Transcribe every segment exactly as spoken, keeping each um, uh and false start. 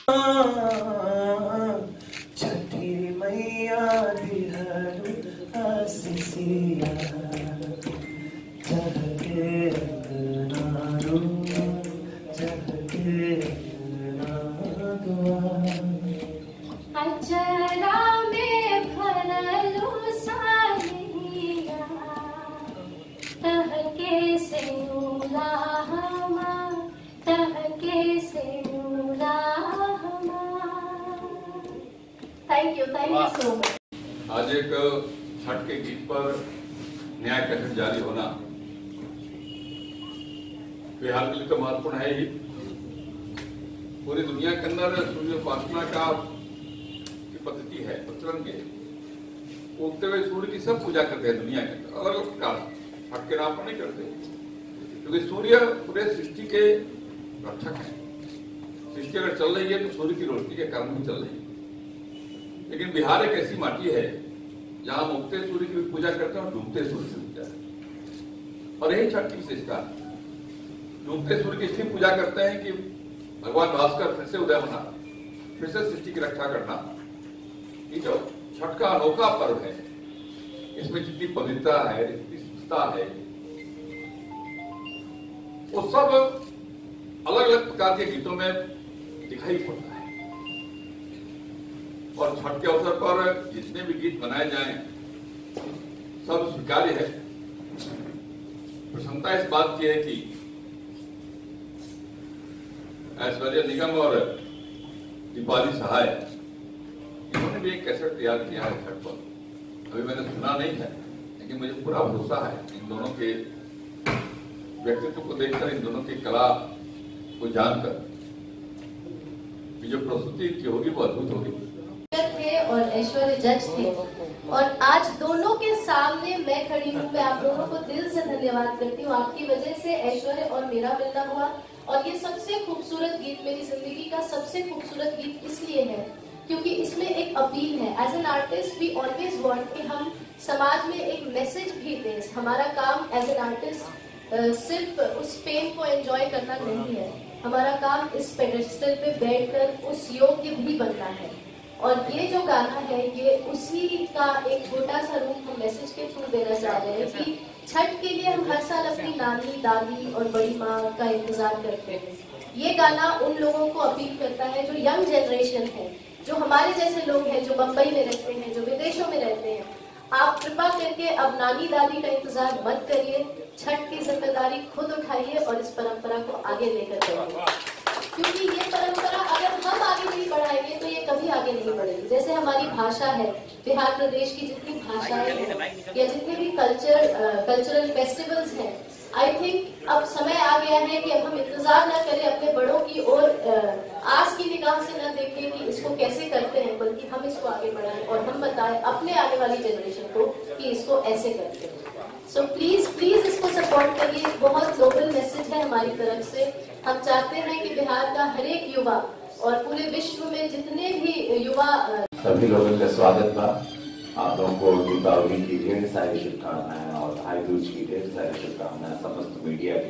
छठी मैया दिहरु आसीसिया चहके रंगनारू चहके रंगनादुआ अचरा में भरलू सालिया तहके से नूला हमा तहके से नूला हमा। Thank you thank you so much. आज एक छठ के गीत पर न्याय कैसेट जारी होना बिहार के लिए तो महत्वपूर्ण है ही। पूरी दुनिया के अंदर सूर्य उपासना का पद्धति है, प्रचलन के उगते हुए सूर्य की सब पूजा करते हैं दुनिया के अंदर अलग अलग प्रकार। छठ के नाम पर नहीं करते क्योंकि सूर्य पूरे सृष्टि के रक्षक है। सृष्टि अगर चल रही है तो सूर्य की रोशनी के कारण भी चल रही है। लेकिन बिहार एक ऐसी माटी है जहां हम उगते सूर्य की पूजा करते हैं और डूबते सूर्य की पूजा करते हैं। और यही छठ की विशेषता। डूबते सूर्य की इसलिए पूजा करते हैं कि भगवान भास्कर फिर से उदय होना, फिर से सृष्टि की रक्षा करना। ये जो छठ का अनोखा पर्व है, इसमें जितनी पवित्रता है, जितनी शुद्धता है, वो सब अलग अलग प्रकार के गीतों में दिखाई पड़ता है। और छठ के अवसर पर जितने भी गीत बनाए जाएं, सब स्वीकार्य है। प्रसन्नता इस बात की है कि ऐश्वर्या निगम और दीपाली सहाय इन्होंने भी एक कैसेट तैयार किया है छठ पर। अभी मैंने सुना नहीं है, लेकिन मुझे पूरा भरोसा है इन दोनों के व्यक्तित्व को देखकर, इन दोनों की कला को जानकर जो प्रस्तुति की होगी वो अद्भुत होगी। थे और ऐश्वर्या जज थे और आज दोनों के सामने मैं खड़ी हूँ। मैं आप दोनों को दिल से धन्यवाद करती हूँ। आपकी वजह से ऐश्वर्या और मेरा मिलना हुआ और ये सबसे खूबसूरत गीत, मेरी जिंदगी का सबसे खूबसूरत गीत इसलिए है क्योंकि इसमें एक अपील है। As an artist we always want कि हम समाज में एक मैसेज भी दें। हमारा काम एज एन आर्टिस्ट सिर्फ उस पेन को एंजॉय करना नहीं है, हमारा काम इस पेडेस्टल पे बैठकर उस योग्य भी बनना है। और ये जो गाना है ये उसी का एक छोटा सा रूप हम मैसेज के थ्रू देना चाह रहे हैं कि छठ के लिए हम हर साल अपनी नानी, दादी और बड़ी माँ का इंतजार करते हैं। ये गाना उन लोगों को अपील करता है जो यंग जनरेशन है, जो हमारे जैसे लोग हैं, जो बम्बई में रहते हैं, जो विदेशों में रहते हैं। आप कृपा करके अब नानी दादी का इंतजार मत करिए, छठ की जिम्मेदारी खुद उठाइए और इस परंपरा को आगे लेकर जाइए। क्योंकि ये परंपरा अगर हम आगे नहीं बढ़ाएंगे तो ये कभी आगे नहीं बढ़ेगी। जैसे हमारी भाषा है, बिहार प्रदेश की जितनी भाषाएं हैं या जितने भी कल्चर कल्चरल फेस्टिवल्स हैं, आई थिंक अब समय आ गया है कि अब हम इंतजार न करें अपने बड़ों की और आस की निगाह से न देखें कि इसको कैसे करते हैं, बल्कि हम इसको आगे बढ़ाएं और हम बताएं अपने आने वाली जनरेशन को कि इसको ऐसे करते हैं। सो प्लीज प्लीज इसको सपोर्ट करिए। बहुत ग्लोबल मैसेज है हमारी तरफ से। हम चाहते हैं कि बिहार का हर एक युवा और पूरे विश्व में जितने भी युवा, सभी लोगों का स्वागत था। आप लोगों को दीपावली की ढेर सारी शुभकामनाएं और भाई दूज की ढेर सारी शुभकामनाएं समस्त मीडिया के।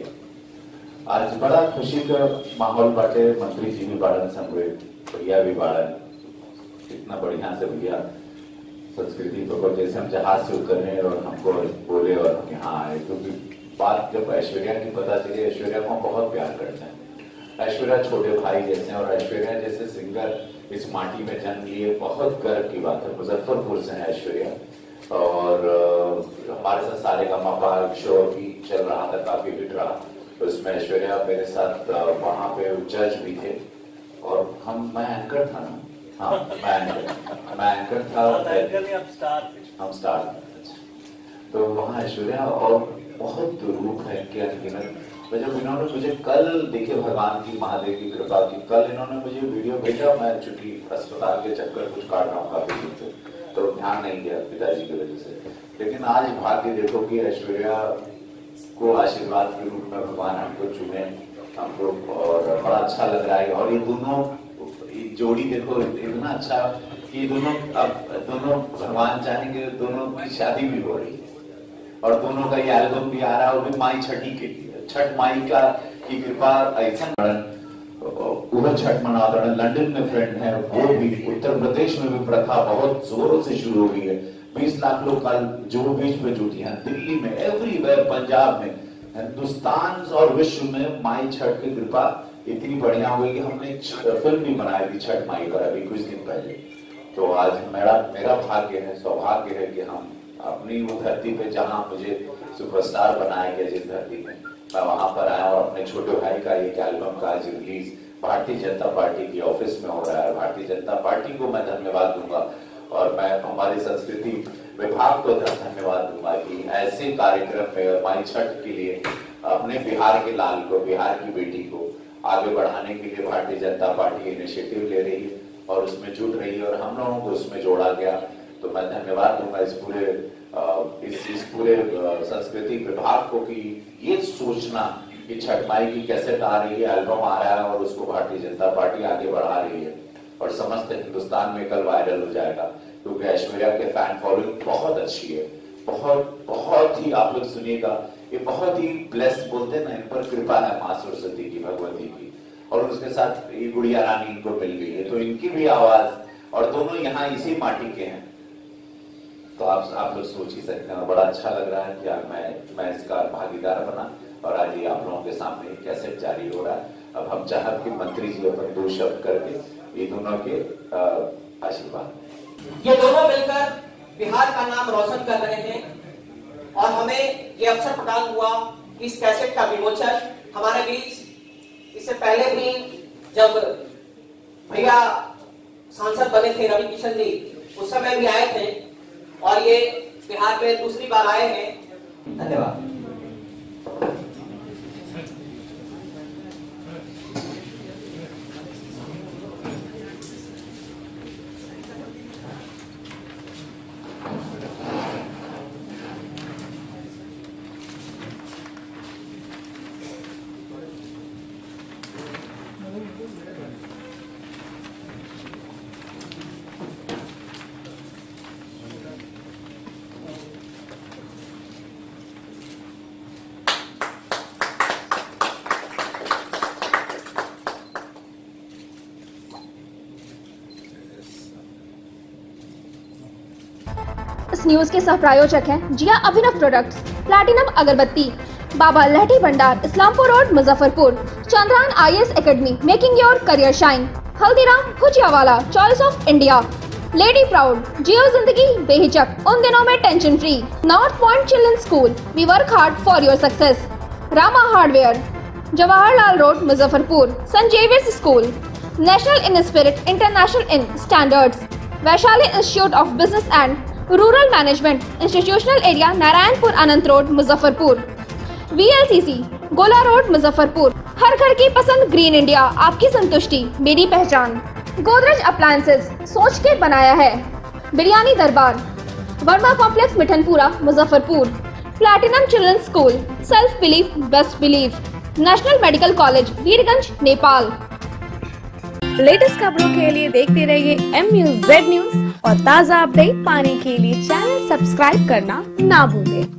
आज बड़ा खुशी का माहौल बाटे। मंत्री जी भी बाड़न संगे, भैया भी बाड़न, इतना बढ़िया से भैया संस्कृति को जैसे हम जहाज से उतरने और हमको बोले और हम यहाँ आए, क्योंकि बात जब ऐश्वर्या की पता चली, ऐश्वर्या को हम बहुत प्यार करते हैं। ऐश्वर्या छोटे भाई जैसे हैं और ऐश्वर्या जैसे सिंगर इस माटी में जन्म लिए, बहुत गर्व की बात है। मुजफ्फरपुर से है ऐश्वर्या और हमारे साथ सारे का मापा शो भी चल रहा था, काफी हिट रहा। उसमें ऐश्वर्या मेरे साथ वहाँ पे जज भी थे और हम मैं एंकर था ना, हाँ मैं एंकर मैं एंकर था, हम स्टार। तो वहाँ ऐश्वर्या और बहुत रूप है क्या अनगिनत। तो जब इन्होंने मुझे कल देखे, भगवान की महादेव की कृपा की, कल इन्होंने मुझे वीडियो भेजा। मैं चूंकि अस्पताल के चक्कर कुछ काट रहा हूँ काफी दिन से, तो ध्यान नहीं दिया पिताजी की वजह से। लेकिन आज भाग्य देखो कि ऐश्वर्या को आशीर्वाद के रूप में भगवान हमको चुने हमको, और बड़ा अच्छा लग रहा है। और ये दोनों जोड़ी देखो इतना अच्छा कि दोनों अब दोनों भगवान चाहेंगे दोनों की शादी भी हो रही है और दोनों का ये एल्बम भी आ रहा है, वो भी माई छठी के लिए। छठ माई का की कृपा ऐसा वह छठ मनाते हैं। लंदन में फ्रेंड है, वो भी उत्तर प्रदेश में भी प्रथा बहुत जोरों से शुरू हो गई है। बीस लाख लोग कल जुहू बीच पे जुटी हैं, दिल्ली में, एवरीवेयर, पंजाब में, हिंदुस्तान और विश्व में माई छठ की कृपा इतनी बढ़िया हो गई कि हमने फिल्म भी बनाई थी छठ माई पर अभी कुछ दिन पहले। तो आज मेरा मेरा भाग्य है, सौभाग्य है कि हम अपनी वो धरती पे जहां मुझे सुपरस्टार बनाया गया, जिस धरती में मैं वहां पर आया और अपने छोटे भाई का एक एल्बम का आज रिलीज भारतीय जनता पार्टी की ऑफिस में हो रहा है। भारतीय जनता पार्टी को मैं धन्यवाद दूंगा और मैं हमारी संस्कृति विभाग को धन्यवाद दूंगा कि ऐसे कार्यक्रम में माई छठ के लिए अपने बिहार के लाल को, बिहार की बेटी को आगे बढ़ाने के लिए भारतीय जनता पार्टी इनिशिएटिव ले रही है और उसमें जुट रही है और हम लोगों को उसमें जोड़ा गया। तो मैं धन्यवाद दूंगा इस पूरे इस इस पूरे संस्कृति विभाग को कि ये सोचना कि छठ माई की कैसेट आ रही है, एल्बम आ रहा है और उसको भारतीय जनता पार्टी आगे बढ़ा रही है और समस्त हिंदुस्तान में कल वायरल हो जाएगा, क्योंकि ऐश्वर्या के फैन फॉलोइंग बहुत अच्छी है। बहुत बहुत ही आप लोग सुनिएगा, ये बहुत ही ब्लेस्ड बोलते हैं ना, इन पर कृपा है माँ सरस्वती की, भगवती की, और उसके साथ ये गुड़िया रानी इनको मिल गई है, तो इनकी भी आवाज, और दोनों यहाँ इसी माटी के हैं। तो आप आप लोग सोच ही सकते हैं। बड़ा अच्छा लग रहा है कि आज मैं मैं इसका भागीदार बना और आज ये आप लोगों के सामने कैसेट जारी हो रहा है। अब हम चाहते कि मंत्री जी अपन दो शब्द करके ये दोनों के आशीर्वाद, ये दोनों मिलकर बिहार का नाम रोशन कर रहे हैं और हमें ये अवसर प्रदान हुआ इस कैसेट का विमोचन हमारे बीच। इससे पहले भी जब भैया सांसद बने थे रवि किशन जी, उस समय भी आए थे और ये बिहार में दूसरी बार आए हैं। धन्यवाद। इस न्यूज के सह प्रायोजक हैं जिया अभिनव प्रोडक्ट्स, प्लैटिनम अगरबत्ती, Baba Lahthi Bhandar, Islampur road, Muzaffarpur, Chandrayaan IAS academy, making your career shine, Haldiram Bhujiawala, choice of India, lady proud, जियो जिंदगी बेहिचक, उन दिनों में tension free, north point children school, we work hard for your success, Rama hardware, Jawaharlal road, Muzaffarpur, saint Xavier's school, national in spirit, international in standards, Vaishali institute of business and rural management, institutional area, Narayanpur Anant road, Muzaffarpur, VLCC, Gola road, Muzaffarpur. हर घर की पसंद, green India, आपकी संतुष्टि मेरी पहचान। Godrej appliances, सोच के बनाया है। Biryani Darbar, Verma complex, Mithanpur, Muzaffarpur. Platinum children school, self belief best believe, national medical college, Birgunj, Nepal. Latest खबरों के लिए देखते रहिए एम न्यूज जेड न्यूज और ताज़ा अपडेट पाने के लिए चैनल सब्सक्राइब करना ना भूलें।